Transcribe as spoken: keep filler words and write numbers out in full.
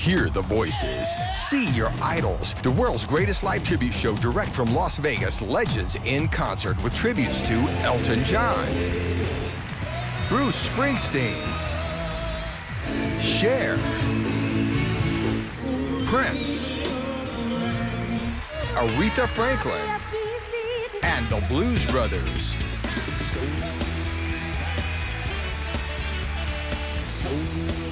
Hear the voices. See your idols. The world's greatest live tribute show direct from Las Vegas. Legends in concert with tributes to Elton John, Bruce Springsteen, Cher, Prince, Aretha Franklin, and the Blues Brothers. So